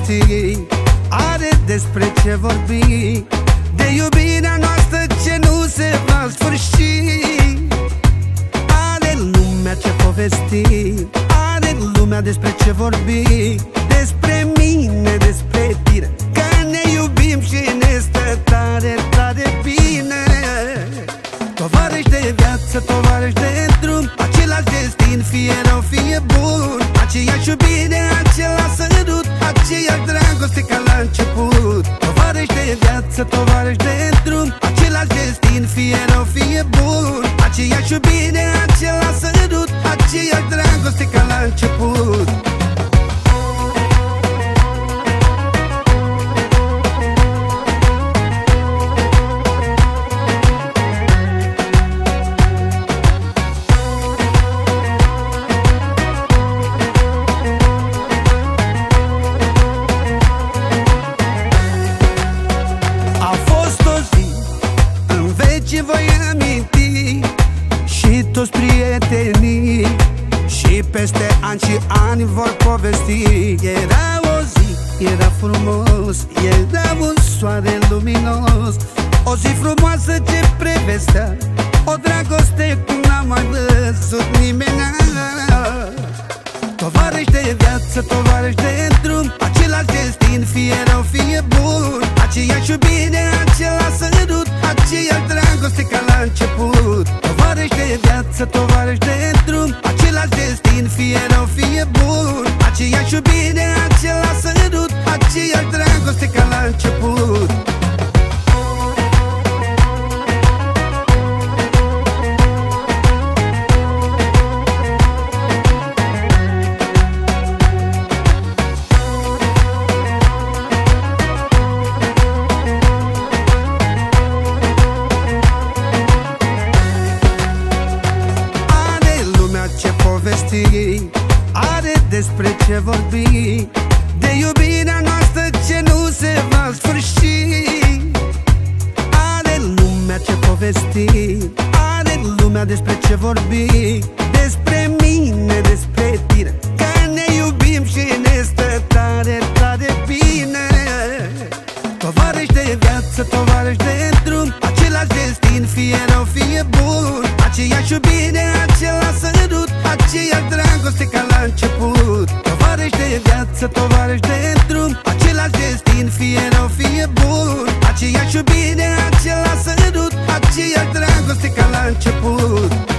povesti, are despre ce vorbi, de iubirea noastră ce nu se va sfârși. Are lumea ce povesti, are lumea despre ce vorbi, despre mine, despre tine, că ne iubim și ne stă tare, tare bine. Tovarăși de viață, tovarăși de drum, același destin, fie rău, fie bun, aceeași iubire, același sărut, aceeași dragoste ca la început. Tovarăși de viață, tovarăși de drum, același destin, fie rău, fie bun, aceeași iubire, același sărut, aceeași dragoste ca la început. Ce voi aminti și toți prietenii, și peste ani și ani vor povesti. Era o zi, era frumos, era un soare luminos, o zi frumoasă ce prevestea o dragoste cum n-a mai văzut nimeni. Tovarăși de viață, tovarăși de drum, același destin, fie rău, fie bun, aceeași iubire, același sărut, aceeași dragoste ca la început. Tovarăși de viață, tovarăși de drum, același destin, fie rău, fie bun, aceeași iubire, același sărut, aceeași dragoste ca la început. Are despre ce vorbi, de iubirea noastră ce nu se va sfârși. Are lumea ce povesti, are lumea despre ce vorbi, despre mine, despre tine, că ne iubim și ne stă tare, tare bine. Tovarăși de viață, tovarăși de drum, același destin, fie rău, fie bun, aceeași iubire, același sărut, aceeași dragoste ca la început. Tovarăși de viață, tovarăși de drum, același destin, fie rău, fie bun, aceeași iubire, același sărut, aceeași dragoste ca la început.